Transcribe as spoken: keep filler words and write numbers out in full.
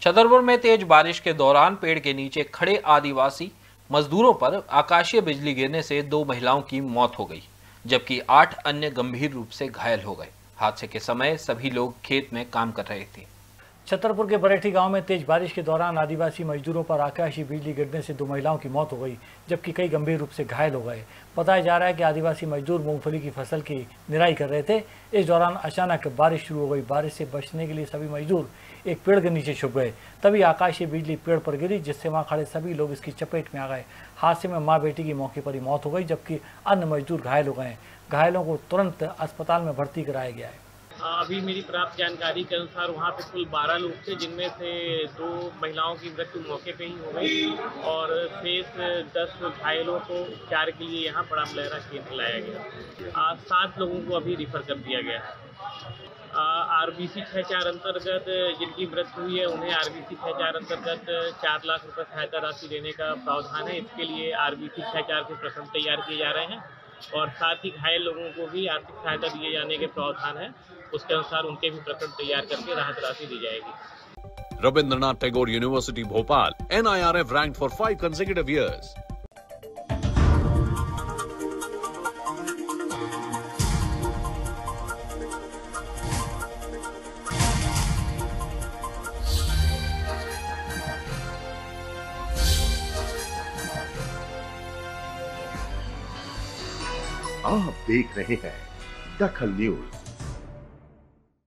छतरपुर में तेज बारिश के दौरान पेड़ के नीचे खड़े आदिवासी मजदूरों पर आकाशीय बिजली गिरने से दो महिलाओं की मौत हो गई, जबकि आठ अन्य गंभीर रूप से घायल हो गए। हादसे के समय सभी लोग खेत में काम कर रहे थे। छतरपुर के बरेठी गांव में तेज बारिश के दौरान आदिवासी मजदूरों पर आकाशीय बिजली गिरने से दो महिलाओं की मौत हो गई, जबकि कई गंभीर रूप से घायल हो गए। बताया जा रहा है कि आदिवासी मजदूर मूंगफली की फसल की निराई कर रहे थे। इस दौरान अचानक बारिश शुरू हो गई। बारिश से बचने के लिए सभी मजदूर एक पेड़ के नीचे छुप गए। तभी आकाशीय बिजली पेड़ पर गिरी, जिससे वहां खड़े सभी लोग इसकी चपेट में आ गए। हादसे में मां बेटी की मौके पर ही मौत हो गई, जबकि अन्य मजदूर घायल हो गए। घायलों को तुरंत अस्पताल में भर्ती कराया गया है। अभी मेरी प्राप्त जानकारी के अनुसार वहाँ पे कुल बारह लोग थे, जिनमें से दो महिलाओं की मृत्यु मौके पे ही हो गई और शेष दस घायलों को उपचार के लिए यहाँ बड़ा मलहरा केंद्र लाया गया। आज सात लोगों को अभी रिफर कर दिया गया है। आरबीसी छः चार अंतर्गत जिनकी मृत्यु हुई है उन्हें आरबीसी छः चार अंतर्गत चार लाख रुपए सहायता राशि देने का प्रावधान है। इसके लिए आरबीसी छः चार के प्रकरण तैयार किए जा रहे हैं और साथ ही घायल लोगों को भी आर्थिक सहायता दिए जाने के प्रावधान है। उसके अनुसार उनके भी प्रकरण तैयार करके राहत राशि दी जाएगी। Rabindranath Tagore University Bhopal, N I R F ranked for five consecutive years. आप देख रहे हैं दखल न्यूज।